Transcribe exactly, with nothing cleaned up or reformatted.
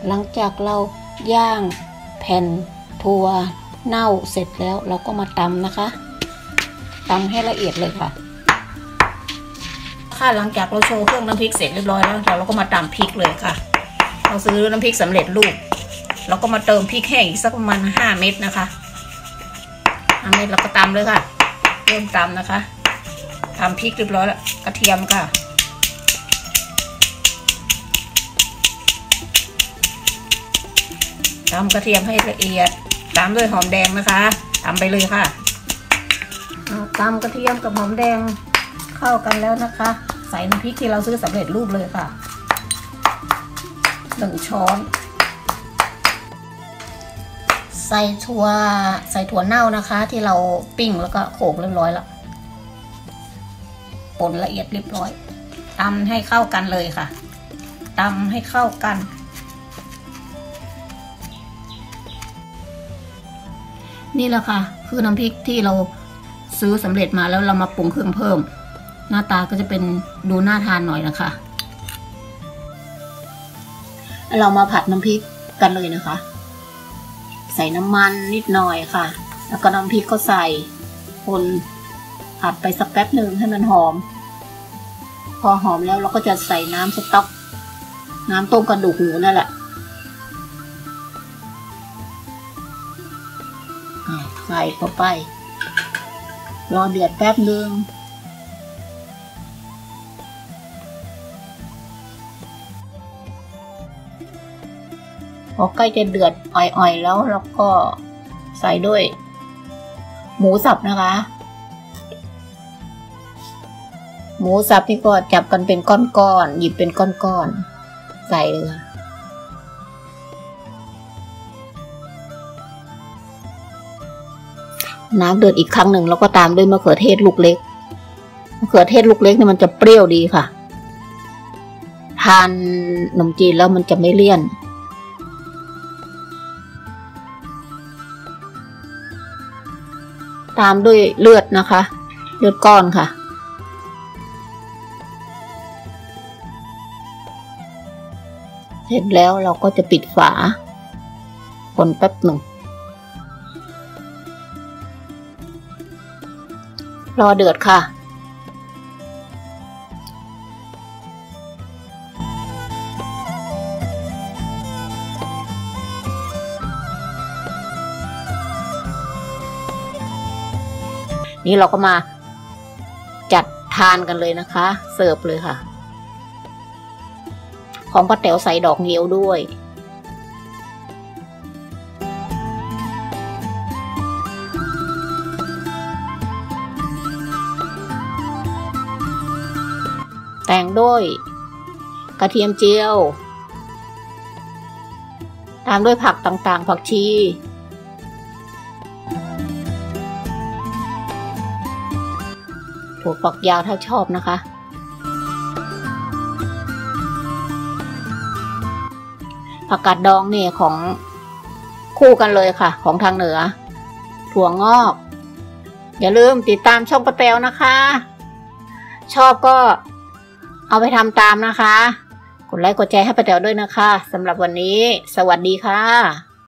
หลังจากเราย่างแผ่นถั่วเน่าเสร็จแล้วเราก็มาตำนะคะตำให้ละเอียดเลยค่ะค่ะหลังจากเราโชว์เครื่องน้ำพริกเสร็จเรียบร้อยแล้วเราก็มาตำพริกเลยค่ะเราซื้อน้ำพริกสำเร็จรูปเราก็มาเติมพริกแห้งอีกสักประมาณห้าเม็ดนะคะห้าเม็ดเราก็ตำเลยค่ะเริ่มตำนะคะตำพริกเรียบร้อยแล้วกระเทียมค่ะตำกระเทียมให้ละเอียดตามด้วยหอมแดงนะคะตำไปเลยค่ะตำกระเทียมกับหอมแดงเข้ากันแล้วนะคะใส่น้ำพริกที่เราซื้อสำเร็จรูปเลยค่ะหนึ่งช้อนใส่ถั่วใส่ถั่วเน่านะคะที่เราปิ้งแล้วก็โขลกเรียบร้อยแล้วป่นละเอียดเรียบร้อยตำให้เข้ากันเลยค่ะตำให้เข้ากันนี่แหละค่ะคือน้ำพริกที่เราซื้อสำเร็จมาแล้วเรามาปรุงเครื่องเพิ่มหน้าตาก็จะเป็นดูน่าทานหน่อยนะคะเรามาผัดน้ำพริกกันเลยนะคะใส่น้ำมันนิดหน่อยค่ะแล้วก็น้ำพริกก็ใส่คนผัดไปสักแป๊บหนึ่งให้มันหอมพอหอมแล้วเราก็จะใส่น้ำสต๊อกน้ำต้มกระดูกหมูนั่นแหละใส่เข้าไปรอเดือดแป๊บหนึ่งพอใกล้จะเดือดอ่อยๆแล้วเราก็ใส่ด้วยหมูสับนะคะหมูสับที่ก็จับกันเป็นก้อนๆหยิบเป็นก้อนๆใส่เลยค่ะน้ำเดือดอีกครั้งหนึ่งแล้วก็ตามด้วยมะเขือเทศลูกเล็กมะเขือเทศลูกเล็กเนี่ยมันจะเปรี้ยวดีค่ะทานขนมจีนแล้วมันจะไม่เลี่ยนตามด้วยเลือดนะคะเลือดก้อนค่ะเสร็จแล้วเราก็จะปิดฝาคนแป๊บหนึ่งรอเดือดค่ะนี่เราก็มาจัดทานกันเลยนะคะเสิร์ฟเลยค่ะของป้าแต๋วใส่ดอกเงี้ยวด้วยแต่งด้วยกระเทียมเจียวตามด้วยผักต่างๆผักชีถั่วฝักยาวถ้าชอบนะคะผักกาดดองเนี่ยของคู่กันเลยค่ะของทางเหนือถั่วงอกอย่าลืมติดตามช่องป้าแต๋วนะคะชอบก็เอาไปทำตามนะคะกดไลค์กดแชร์ให้ป้าแต๋วด้วยนะคะสำหรับวันนี้สวัสดีค่ะ